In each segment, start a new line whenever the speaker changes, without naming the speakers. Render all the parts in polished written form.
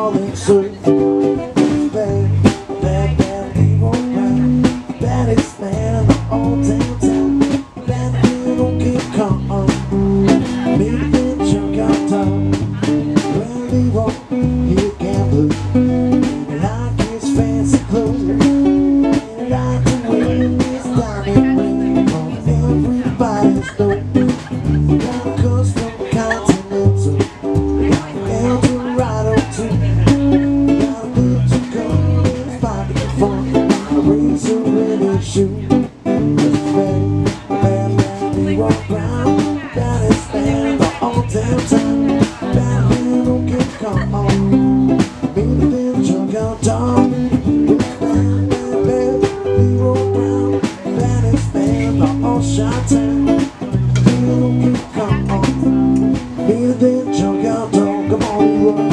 falling so bad, bad, bad, Leroy Brown, baddest man in the whole damn town. Bad man don't get caught on, maybe then junk out town. Well, Leroy, he a gambler, and like his fancy clothes, and like to win his diamond ring on everybody's door. Got a custom Continental, Eldorado too. Got a bit to go in his pocket for a razor in his shoe. Bad, bad, bad, Leroy Brown, baddest man the whole damn time. Bad man don't get caught on, maybe then junk out dog. Bad, bad, bad, Leroy Brown, baddest man the whole shot town. Don't get caught on, maybe then junk out dog. Come on, Leroy.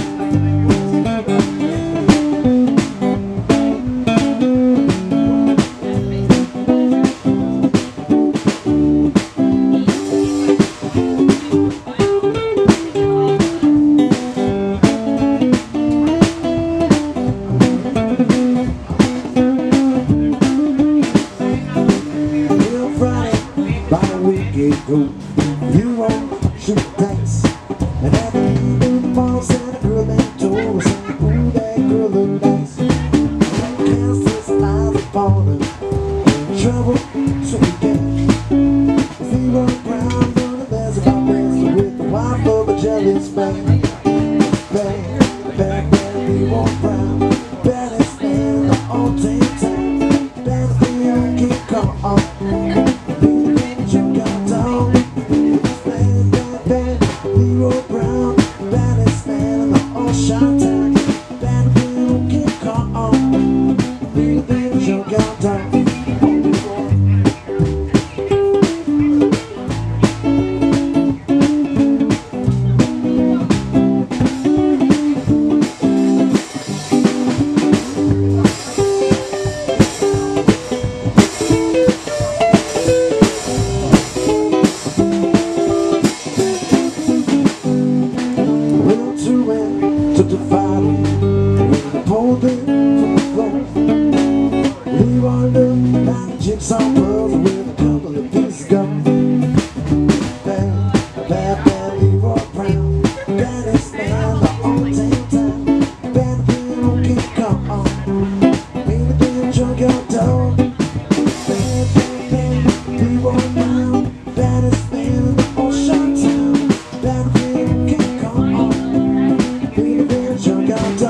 About a week ago, you won't shoot dice, and at the end of the mall, said a girl that told us, ooh, that girl look nice. Cast his eyes upon her, trouble, so we get Leroy Brown, gonna dance about dancing with the wife of a jealous man. Bad, bad, bad, Leroy Brown, baddest man the whole damn time. Baddest man don't get caught on. Leroy Brown, baddest man in the whole shot town. Bad man don't get caught on, maybe then junk out down. Took the fire when I pulled it from the floor. Leroy looked like a jigsaw puzzle with a couple of pieces gone. Bad, bad, bad Leroy Brown, baddest man the whole damn time. Bad man don't get caught on, maybe then junk out dog. Bad, bad, bad Leroy Brown, baddest man in the whole shot town. Bad man don't get caught on, maybe then junk out.